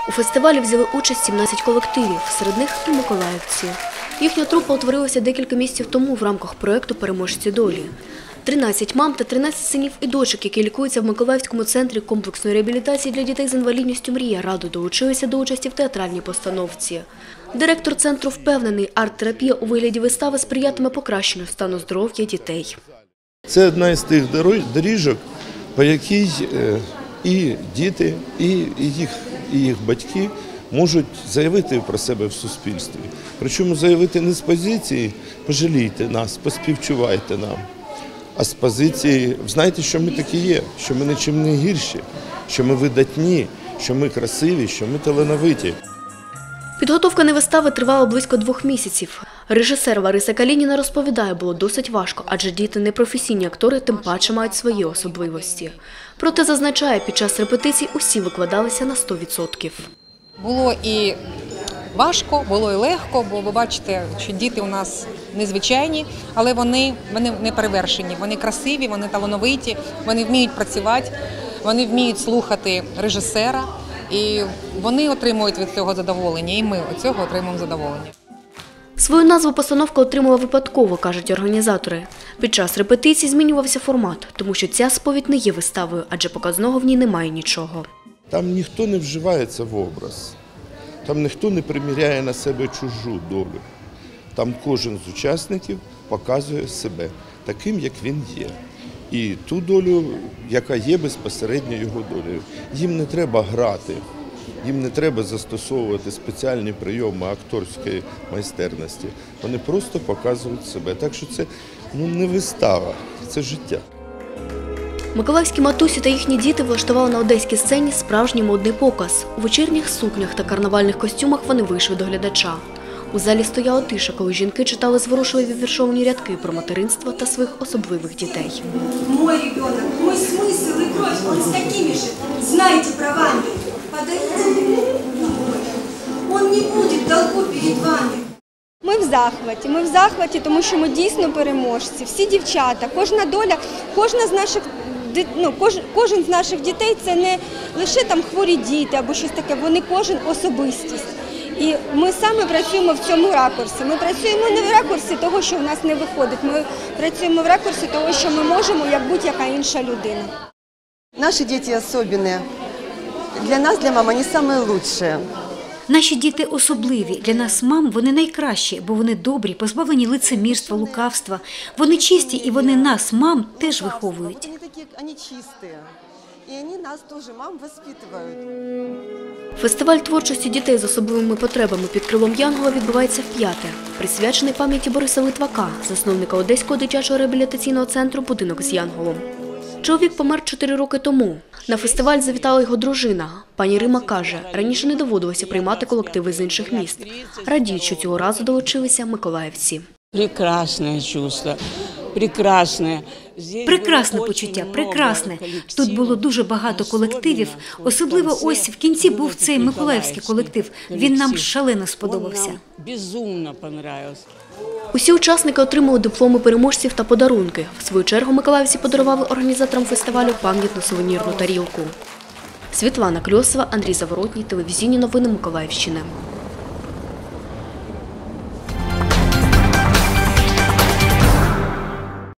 У фестивалі взяли участь 17 колективів, серед них і миколаївці. Їхня трупа утворилася декілька місяців тому в рамках проєкту «Переможці долі». 13 мам та 13 синів і дочок, які лікуються в Миколаївському центрі комплексної реабілітації для дітей з інвалідністю «Мрія», радо долучилися до участі в театральній постановці. Директор центру впевнений, арт-терапія у вигляді вистави сприятиме покращенню стану здоров'я дітей. Це одна із тих доріжок, по якій і діти, і їх батьки можуть заявити про себе в суспільстві. Причому заявити не з позиції «пожалійте нас, поспівчувайте нам», а з позиції «знаєте, що ми такі є, що ми нічим не гірші, що ми видатні, що ми красиві, що ми талановиті». Підготовка на вистави тривала близько 2 місяців. Режисер Лариса Калініна розповідає, було досить важко, адже діти непрофесійні актори, тим паче мають свої особливості. Проте зазначає, під час репетицій усі викладалися на 100%. Було і важко, було і легко, бо ви бачите, що діти у нас незвичайні, але вони не перевершені, вони красиві, вони талановиті, вони вміють працювати, вони вміють слухати режисера. І вони отримують від цього задоволення, і ми від цього отримуємо задоволення. Свою назву постановка отримала випадково, кажуть організатори. Під час репетицій змінювався формат, тому що ця сповідь не є виставою, адже показного в ній немає нічого. Там ніхто не вживається в образ, там ніхто не приміряє на себе чужу долю. Там кожен з учасників показує себе таким, як він є. І ту долю, яка є безпосередньо його долею. Їм не треба грати, їм не треба застосовувати спеціальні прийоми акторської майстерності. Вони просто показують себе. Так що це не вистава, це життя. Миколаївські матусі та їхні діти влаштували на одеській сцені справжній модний показ. У вечірніх сукнях та карнавальних костюмах вони вийшли до глядача. У залі стояла тиша, коли жінки читали зворушливі віршовані рядки про материнство та своїх особливих дітей. Мой ребенок, мой смысл и кровь, он с такими же, знаете, правами. Подарите ему любовь, он не будет долгу перед вами. Ми в захваті, тому що ми дійсно переможці. Всі дівчата, кожна доля, кожен з наших дітей – це не лише там хворі діти або щось таке, вони кожен особистість. І ми саме працюємо в цьому ракурсі. Ми працюємо не в ракурсі того, що в нас не виходить. Ми працюємо в ракурсі того, що ми можемо, як будь-яка інша людина. Наші діти особливі. Для нас, для мам, вони найкращі. Наші діти особливі. Для нас, мам, вони найкращі, бо вони добрі, позбавлені лицемірства, лукавства. Вони чисті і вони нас, мам, теж виховують. Вони такі, вони чисті. І вони нас теж, мам, воспитують. Фестиваль творчості дітей з особливими потребами під крилом Янгола відбувається вп'яте. Присвячений пам'яті Бориса Литвака, засновника Одеського дитячого реабілітаційного центру «Будинок з Янголом». Чоловік помер 4 роки тому. На фестиваль завітала його дружина. Пані Рима каже, раніше не доводилося приймати колективи з інших міст. Радіють, що цього разу долучилися миколаївці. Прекрасне чувство, прекрасне. Прекрасне почуття, прекрасне. Тут було дуже багато колективів, особливо ось в кінці був цей миколаївський колектив. Він нам шалено сподобався. Безумно понравився. Усі учасники отримали дипломи переможців та подарунки. В свою чергу миколаївці подарували організаторам фестивалю пам'ятну сувенірну тарілку. Світлана Кльосова, Андрій Заворотній, телевізійні новини Миколаївщини.